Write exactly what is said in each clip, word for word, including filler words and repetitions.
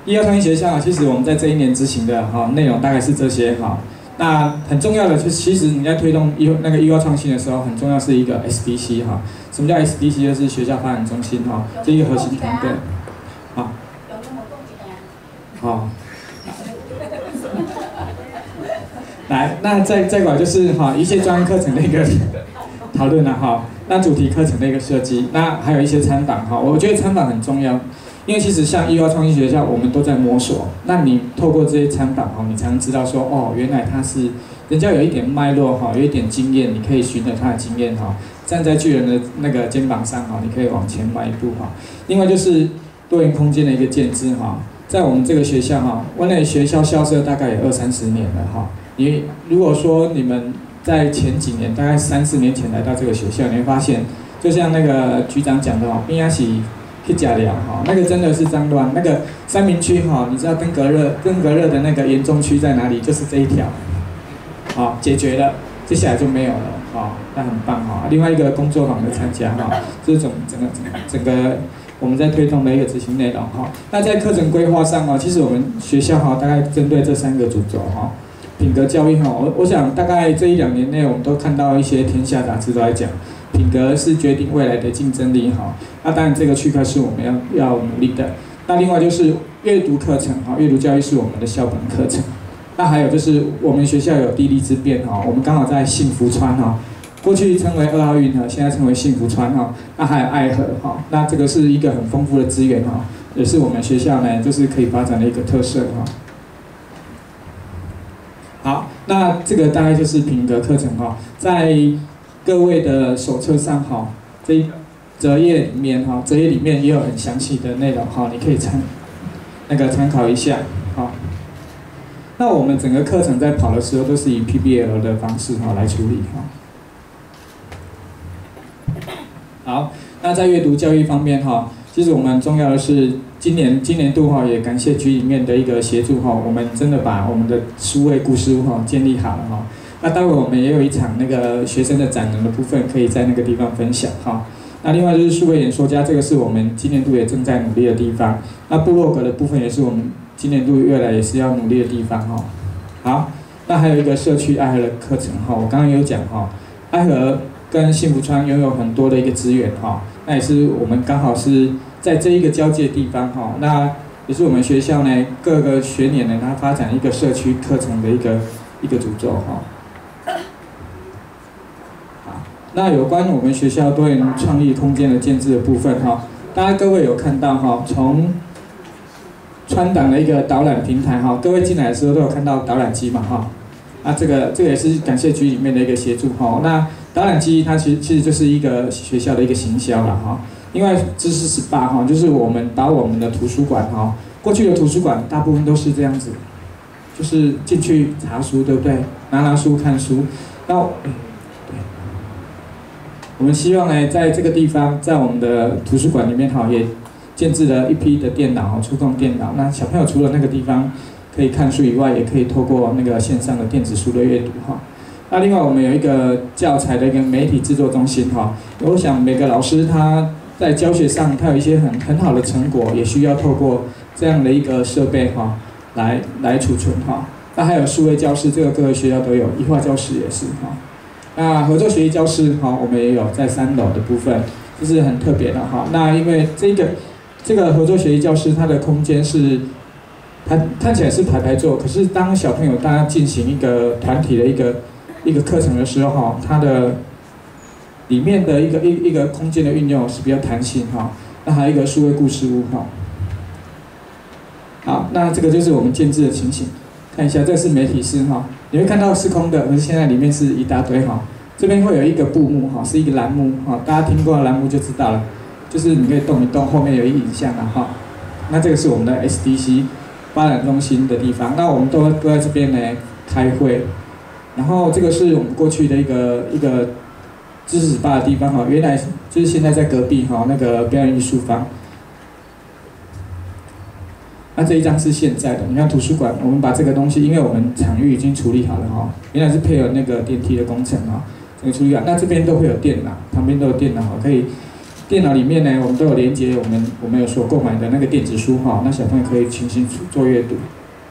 医药创新学校，其实我们在这一年执行的哈内容大概是这些哈。那很重要的就是，其实你在推动医那个医药创新的时候，很重要是一个 S D C 哈。什么叫 S D C？ 就是学校发展中心哈，这一个核心团队。好。好。来，那再再过来就是哈一些专业课程的一个讨论了哈。那主题课程的一个设计，那还有一些参访哈。我觉得参访很重要。因为其实像医药创新学校，我们都在摸索。那你透过这些参访哈，你才能知道说，哦，原来他是人家有一点脉络哈，有一点经验，你可以循着他的经验哈，站在巨人的那个肩膀上哈，你可以往前迈一步哈。另外就是多元空间的一个建制哈，在我们这个学校哈，湾内学校校舍大概有二三十年了哈。你如果说你们在前几年，大概三四年前来到这个学校，你会发现，就像那个局长讲的哦，边亚喜。去假聊哈，那个真的是脏乱。那个三民区哈，你知道登革热登革热的那个严重区在哪里？就是这一条，好解决了，接下来就没有了，好，那很棒哈。另外一个工作坊的参加哈，这是整整个整个我们在推动的一个执行内容哈。那在课程规划上哈，其实我们学校哈大概针对这三个主轴哈，品格教育哈，我我想大概这一两年内我们都看到一些天下杂志都在讲。品格是决定未来的竞争力哈，那当然这个区块是我们要要努力的。那另外就是阅读课程哈，阅读教育是我们的校本课程。那还有就是我们学校有地利之便哈，我们刚好在幸福川哈，过去称为二奥运哈，现在称为幸福川哈。那还有爱河哈，那这个是一个很丰富的资源哈，也是我们学校呢就是可以发展的一个特色哈。好，那这个大概就是品格课程哈，在各位的手册上哈，这一折页里面哈，折页里面也有很详细的内容哈，你可以参那个参考一下哈。那我们整个课程在跑的时候都是以 P B L 的方式哈来处理哈。好，那在阅读教育方面哈，其实我们重要的是今年今年度哈也感谢局里面的一个协助哈，我们真的把我们的数位故事屋哈建立好了哈。那待会我们也有一场那个学生的展能的部分，可以在那个地方分享哈。那另外就是数位演说家，这个是我们今年度也正在努力的地方。那部落格的部分也是我们今年度未来也是要努力的地方哈。好，那还有一个社区爱河的课程哈，我刚刚有讲哈，爱河跟幸福川拥有很多的一个资源哈，那也是我们刚好是在这一个交界地方哈，那也是我们学校呢各个学年呢它发展一个社区课程的一个一个主轴哈。那有关我们学校多元创意空间的建制的部分哈，大家各位有看到哈，从川党的一个导览平台哈，各位进来的时候都有看到导览机嘛哈，啊这个这个也是感谢局里面的一个协助哈。那导览机它其实其实就是一个学校的一个行销啦哈，因为知识十八哈，就是我们把我们的图书馆哈，过去的图书馆大部分都是这样子，就是进去查书对不对？拿拿书看书，那。我们希望呢，在这个地方，在我们的图书馆里面哈，也建置了一批的电脑，触控电脑。那小朋友除了那个地方可以看书以外，也可以透过那个线上的电子书的阅读哈。那另外我们有一个教材的一个媒体制作中心哈，我想每个老师他在教学上他有一些很很好的成果，也需要透过这样的一个设备哈，来来储存哈。那还有数位教室，这个各个学校都有，医化教室也是哈。那合作学习教室哈，我们也有在三楼的部分，这是很特别的哈。那因为这个这个合作学习教室，它的空间是，它看起来是排排坐，可是当小朋友大家进行一个团体的一个一个课程的时候哈，它的里面的一个一一个空间的运用是比较弹性哈。那还有一个数位故事屋哈。好，那这个就是我们建制的情形。看一下，这是媒体室哈，你会看到是空的，可是现在里面是一大堆哈。这边会有一个布幕哈，是一个栏目哈，大家听过的栏目就知道了，就是你可以动一动，后面有一影像啊哈。那这个是我们的 S D C 发展中心的地方，那我们都都在这边呢开会。然后这个是我们过去的一个一个知识吧的地方哈，原来就是现在在隔壁哈那个表演艺术坊。那这一张是现在的，你看图书馆，我们把这个东西，因为我们场域已经处理好了哈，原来是配合那个电梯的工程哈，整个处理好。那这边都会有电脑，旁边都有电脑，可以电脑里面呢，我们都有连接我们我们有所购买的那个电子书哈，那小朋友可以轻轻做阅读。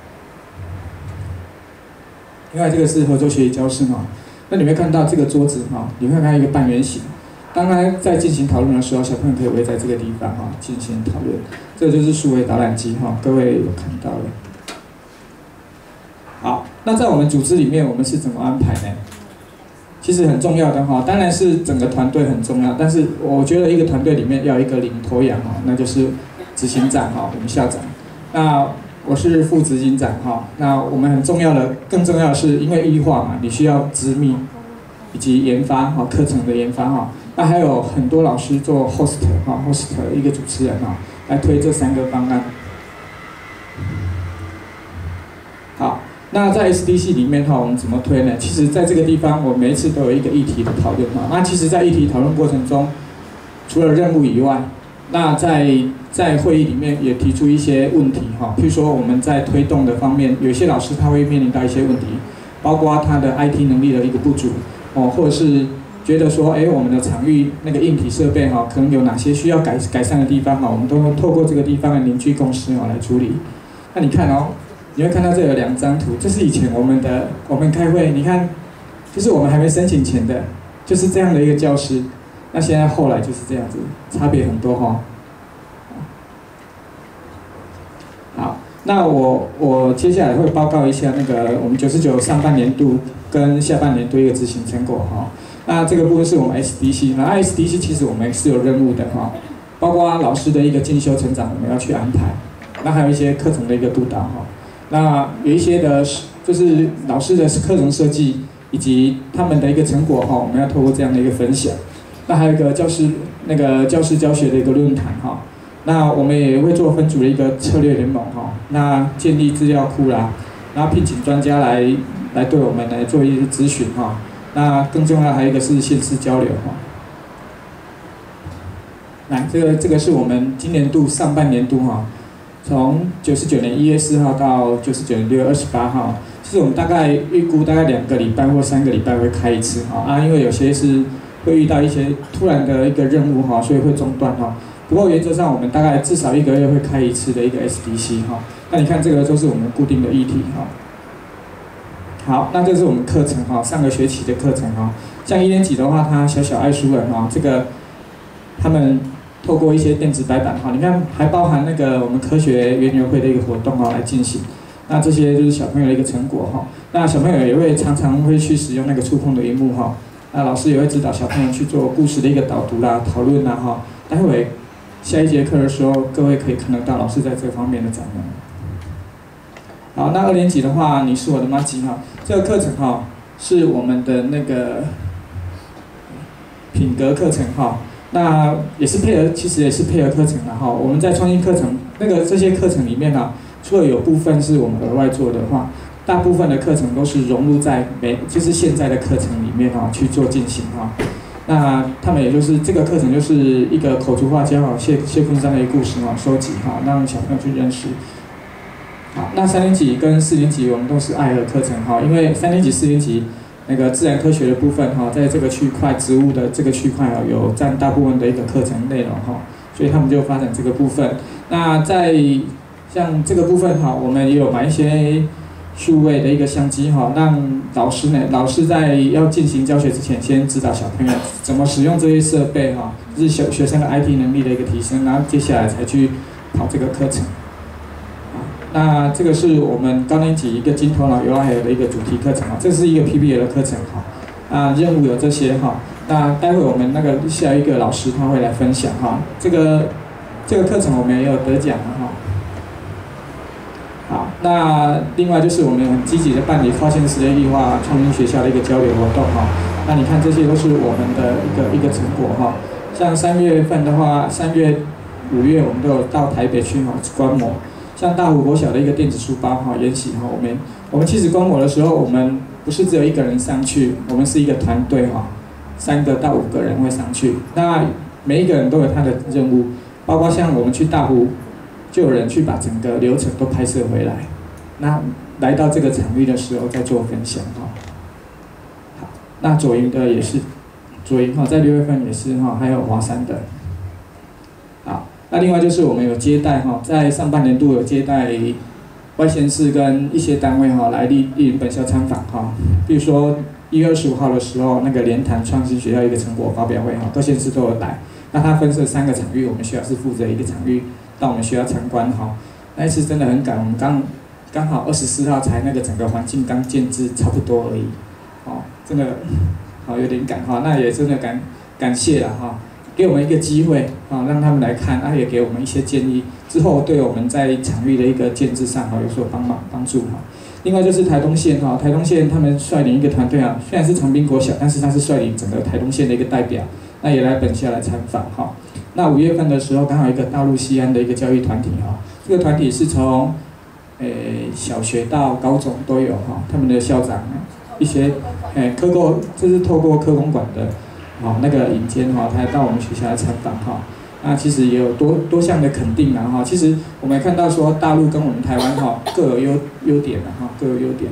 另外这个是合作学习教室哈，那你会看到这个桌子哈，你会看到一个半圆形。当他在进行讨论的时候，小朋友可以围在这个地方哈进行讨论。这就是数位导览机哈，各位有看到了。好，那在我们组织里面，我们是怎么安排呢？其实很重要的哈，当然是整个团队很重要，但是我觉得一个团队里面要有一个领头羊哈，那就是执行长哈，我们校长。那我是副执行长哈，那我们很重要的，更重要的是因为异化嘛，你需要执秘以及研发哈，课程的研发哈。那还有很多老师做 host 哈 ，host 一个主持人哈，来推这三个方案。好，那在 S D C 里面哈，我们怎么推呢？其实在这个地方，我每一次都有一个议题的讨论哈。那其实，在议题讨论过程中，除了任务以外，那在在会议里面也提出一些问题哈，譬如说我们在推动的方面，有些老师他会面临到一些问题，包括他的 I T 能力的一个不足哦，或者是觉得说，哎，我们的场域那个硬体设备哈，可能有哪些需要改改善的地方哈，我们都透过这个地方的凝聚共识哦来处理。那你看哦，你会看到这有两张图，这是以前我们的我们开会，你看，就是我们还没申请前的，就是这样的一个教室。那现在后来就是这样子，差别很多哈。好，那我我接下来会报告一下那个我们九十九上半年度跟下半年度一个执行成果哈。那这个部分是我们 S D C， 那 S D C 其实我们是有任务的哈，包括老师的一个进修成长我们要去安排，那还有一些课程的一个督导哈。那有一些的就是老师的课程设计以及他们的一个成果哈，我们要透过这样的一个分享。那还有一个教师那个教师教学的一个论坛哈，那我们也会做分组的一个策略联盟哈，那建立资料库啦，然后聘请专家来来对我们来做一些咨询哈，那更重要还有一个是县市交流哈。来，这个这个是我们今年度上半年度哈，从九十九年一月四号到九十九年六月二十八号，其实我们大概预估大概两个礼拜或三个礼拜会开一次哈啊，因为有些是会遇到一些突然的一个任务哈，所以会中断哈。不过原则上我们大概至少一个月会开一次的一个 S D C 哈。那你看这个都是我们固定的议题哈。好，那这是我们课程哈，上个学期的课程哈。像一年级的话，他小小爱书人哈，这个他们透过一些电子白板哈，你看还包含那个我们科学园游会的一个活动哈来进行。那这些就是小朋友的一个成果哈。那小朋友也会常常会去使用那个触控的萤幕哈。那老师也会指导小朋友去做故事的一个导读啦、讨论啦哈。待会下一节课的时候，各位可以看得到老师在这方面的展望。好，那二年级的话，你是我的妈吉哈，这个课程哈是我们的那个品格课程哈。那也是配合，其实也是配合课程的哈。我们在创新课程那个这些课程里面呢，除了有部分是我们额外做的话，大部分的课程都是融入在每就是现在的课程里面哈去做进行哈。那他们也就是这个课程就是一个口述化教好谢谢坤山的一个故事哈，收集哈，让小朋友去认识。好，那三年级跟四年级我们都是爱的课程哈，因为三年级、四年级那个自然科学的部分哈，在这个区块植物的这个区块啊，有占大部分的一个课程内容哈，所以他们就发展这个部分。那在像这个部分哈，我们也有买一些数位的一个相机哈，让老师呢，老师在要进行教学之前，先指导小朋友怎么使用这些设备哈，就是小学生的 I T 能力的一个提升，然后接下来才去跑这个课程。那这个是我们高年级一个金头脑 U I L 的一个主题课程啊，这是一个 P B L 的课程哈。啊，任务有这些哈。那待会我们那个下一个老师他会来分享哈。这个这个课程我们也有得奖哈。好，那另外就是我们很积极的办理跨县市异化创新学校的一个交流活动哈。那你看这些都是我们的一个一个成果哈。像三月份的话，三月、五月我们都有到台北去哈观摩。像大湖国小的一个电子书包哈研习哈，我们我们其实观摩的时候，我们不是只有一个人上去，我们是一个团队哈，三个到五个人会上去。那每一个人都有他的任务，包括像我们去大湖，就有人去把整个流程都拍摄回来。那来到这个场域的时候再做分享哈。好，那左营的也是，左营哈在六月份也是哈，还有华山的。 那另外就是我们有接待哈，在上半年度有接待外县市跟一些单位哈来莅莅本校参访哈，比如说一月二十五号的时候，那个联谈创新学校一个成果发表会哈，各县市都有来。那它分设三个场域，我们学校是负责一个场域到我们学校参观哈。那一次真的很赶，我们刚刚好二十四号才那个整个环境刚建制差不多而已，哦，真的好有点赶哈，那也真的感感谢了哈。给我们一个机会啊，让他们来看，啊也给我们一些建议，之后对我们在场域的一个建制上哈有所帮忙帮助哈。另外就是台东县哈，台东县他们率领一个团队啊，虽然是长滨国小，但是他是率领整个台东县的一个代表，那也来本校来参访哈。那五月份的时候，刚好一个大陆西安的一个教育团体哈，这个团体是从诶小学到高中都有哈，他们的校长一些诶科工，这是透过科工馆的。好，那个引荐哈，他到我们学校来参访哈，那其实也有多多项的肯定啦哈。其实我们也看到说，大陆跟我们台湾哈各有优优点的哈，各有优点。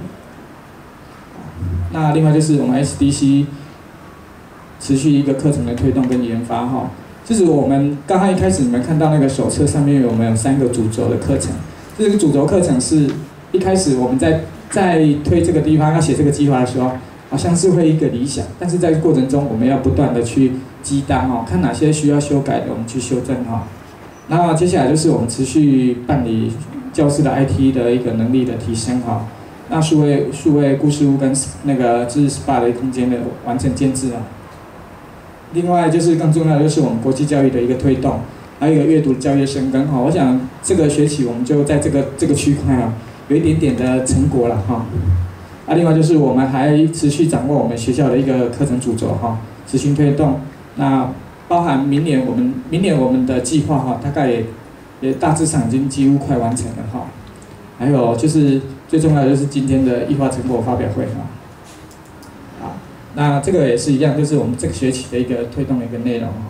那另外就是我们 S D C 持续一个课程的推动跟研发哈。其实我们刚刚一开始你们看到那个手册上面我们有三个主轴的课程，这个主轴课程是一开始我们在在推这个地方要写这个计划的时候。好像是会一个理想，但是在过程中我们要不断的去激荡哈，看哪些需要修改的，我们去修正哈。那接下来就是我们持续办理教师的 I T 的一个能力的提升哈。那数位数位故事屋跟那个知识 S P A 的空间的完成建制啊。另外就是更重要的就是我们国际教育的一个推动，还有一个阅读教育深耕哈。我想这个学期我们就在这个这个区块啊，有一点点的成果了哈。啊，另外就是我们还持续掌握我们学校的一个课程主轴哈，持续推动。那包含明年我们明年我们的计划哈，大概也也大致上已经几乎快完成了哈。还有就是最重要的就是今天的异化成果发表会哈。好，那这个也是一样，就是我们这个学期的一个推动的一个内容哈。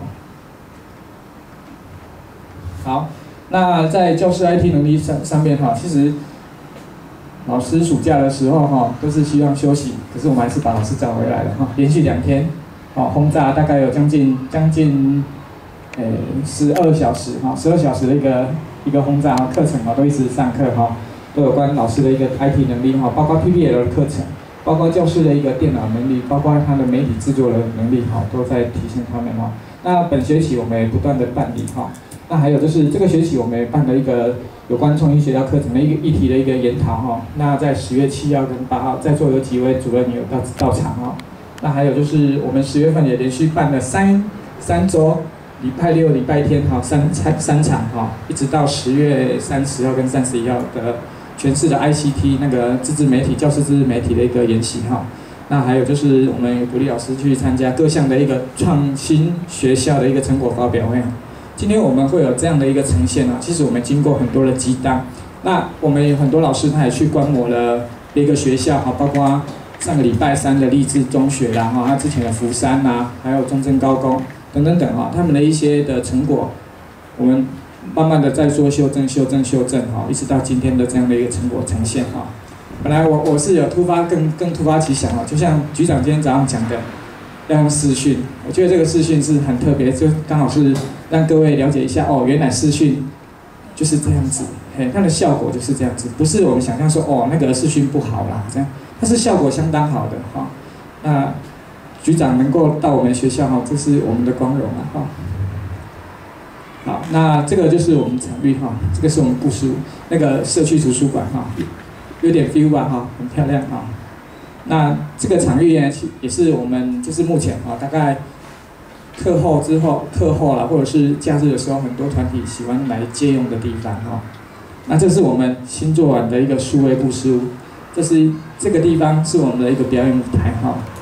好，那在教师 I T 能力上上面哈，其实。老师暑假的时候哈，都是希望休息，可是我们还是把老师找回来了哈。连续两天，哦轰炸大概有将近将近，诶十二小时哈，十二小时的一个一个轰炸课程哈，都一直上课哈，都有关老师的一个 I T 能力哈，包括 P B L 的课程，包括教师的一个电脑能力，包括他的媒体制作的能力哈，都在提升他们哈。那本学期我们也不断的办理哈。那还有就是这个学期我们也办了一个有关创意学校课程的一个议题的一个研讨哈。那在十月七号跟八号，在座有几位主任也有到到场哈。那还有就是我们十月份也连续办了三三周，礼拜六、礼拜天哈三三三场哈，一直到十月三十号跟三十一号的全市的 I C T 那个自制媒体、教师自制媒体的一个研习哈。那还有就是我们鼓励老师去参加各项的一个创新学校的一个成果发表会。今天我们会有这样的一个呈现啊，其实我们经过很多的激荡，那我们有很多老师他也去观摩了一个学校哈，包括上个礼拜三的励志中学啦哈，他之前的福山呐，还有中正高工等等等哈，他们的一些的成果，我们慢慢的在做修正、修正、修正哈，一直到今天的这样的一个成果呈现哈。本来我我是有突发更更突发奇想啊，就像局长今天早上讲的。要用视讯，我觉得这个视讯是很特别，就刚好是让各位了解一下哦，原来视讯就是这样子，嘿，它的效果就是这样子，不是我们想象说哦那个视讯不好啦，这样，它是效果相当好的哈。那局长能够到我们学校哈，这是我们的光荣啊哈。好，那这个就是我们场域哈，这个是我们故事那个社区图书馆哈，有点 feel 吧哈，很漂亮哈。那这个场域呢，也是我们就是目前啊，大概课后之后、课后啦，或者是假日的时候，很多团体喜欢来借用的地方哈。那这是我们新做完的一个数位故事屋，这是这个地方是我们的一个表演舞台哈。